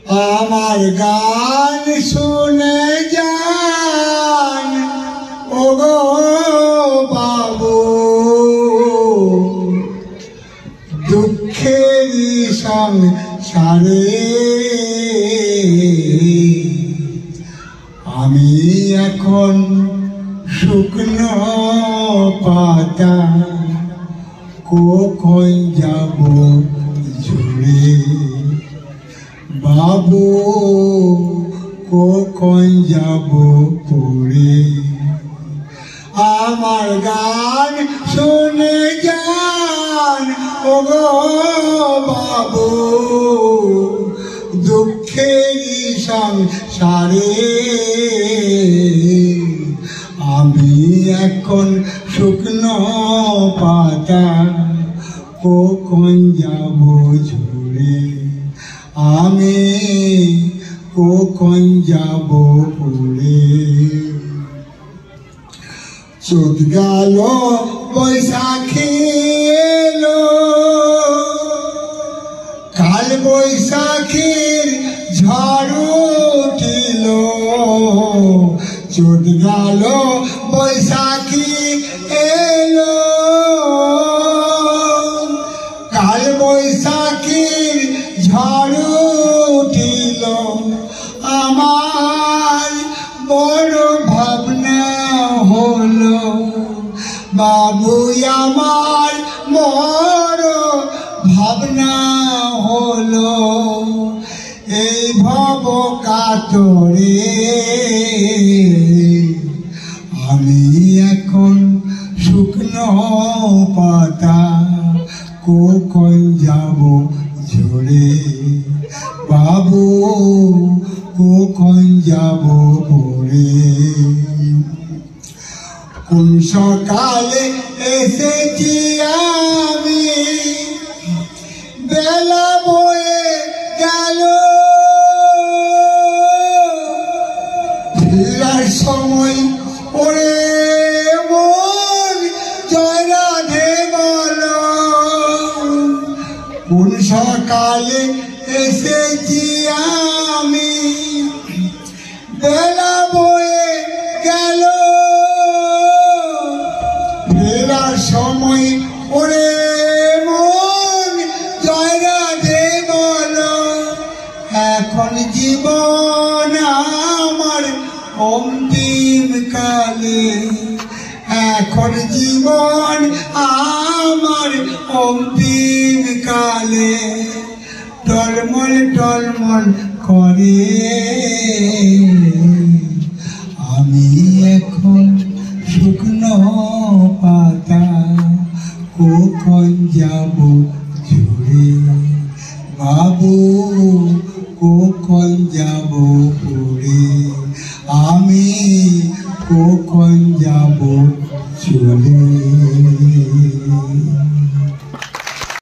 আমার গান শুনে যান ওগো বাবু, দুঃখেরই সংসারে আমি এখন শুকনো পাতা, কখন যাব ঝরে বাবু, কখন যাব পড়ে। আমার গান শুনে যান ওগো বাবু, দুঃখেরই সংসারে আমি এখন শুকনো পাতা, কখন যাব ঝরে আমি, কখন যাব পড়ে। চোদ গেল বৈশাখী এলো, কাল বৈশাখীর ঝড় উঠিল। চোদ গেল বৈশাখী এলো, কাল বৈশাখীর ঝড় উঠিল। আমার বড় ভাবনা হলো বাবু, আমার বড় ভাবনা হলো এই ভব কাতরে আমি এখন শুকনো পাতা, কখন যাব ঝরে বাবু, কখন যাব পড়ে। কোন সকালে এসেছি আমি, বেলা বয়ে গেল, ফেরার সময় ওরে মন জয় রাধে বল। কোন সকালে এসেছি আমি, বেলা বয়ে গেল, ফেরার সময় ওরে মন জয় রাধে বল। এখন জীবন আমার অন্তিম কালে, এখন জীবন আমার অন্তিম কালে টলমল টলমল করে আমি এখন শুকনো পাতা, কখন যাব ঝরে বাবু, কখন যাব পড়ে আমি, কখন যাব চলে।